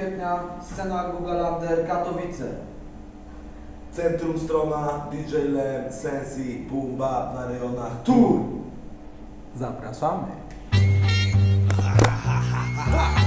kwietnia, scena Gugalander, Katowice. Centrum Strona, DJ Lem, Sensi, Boom Bap na rejonach Tour. Zapraszamy.